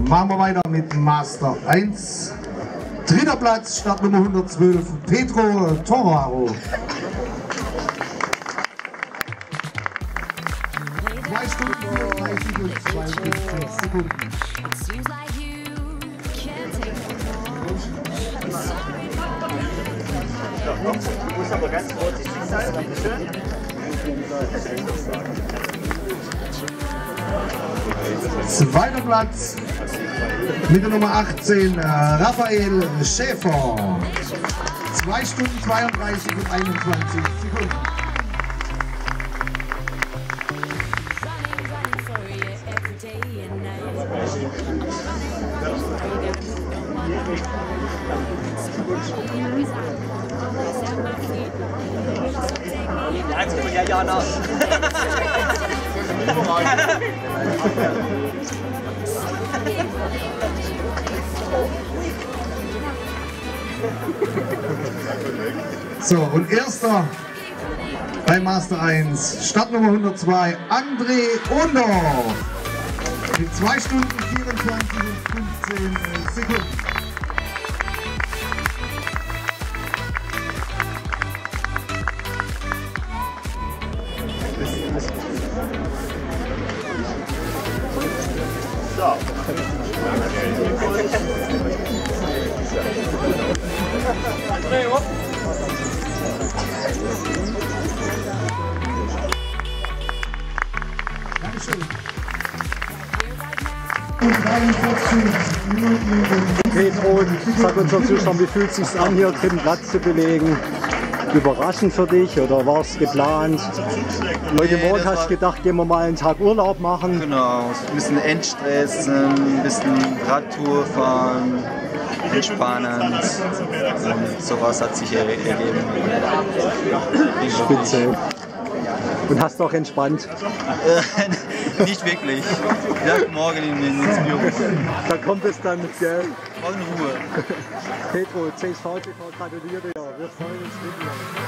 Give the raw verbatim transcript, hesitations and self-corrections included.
machen wir weiter mit Master eins. Dritter Platz, Startnummer hundertzwölf, Pedro Toraro. zwei Stunden vierunddreißig und zweiundfünfzig Sekunden. Du musst aber ganz vorsichtig sein, bitteschön. Zweiter Platz mit der Nummer achtzehn, Raphael Schäfer. zwei Stunden zweiunddreißig und einundzwanzig Sekunden. Ja, ja, na. So, und erster bei Master eins, Startnummer hundertzwei, André Onder. Mit zwei Stunden vierundzwanzig und fünfzehn Sekunden. So. Dankeschön. Pedro, sag unseren Zuschauern, wie fühlt es sich an, hier dritten Platz zu belegen? Überraschend für dich oder war es geplant? Heute Nee, Morgen das hast war- du gedacht, gehen wir mal einen Tag Urlaub machen. Genau, ein bisschen Endstress, ein bisschen Radtour fahren, entspannend. Und sowas hat sich er- ergeben. Spitze. Und hast auch entspannt. Äh, Nicht wirklich. Ja, morgen in, in, ins Büro. Da kommt es dann, gell? Voll in Ruhe. Pedro, C S V T V gratuliere dir. Wir freuen uns mit dir.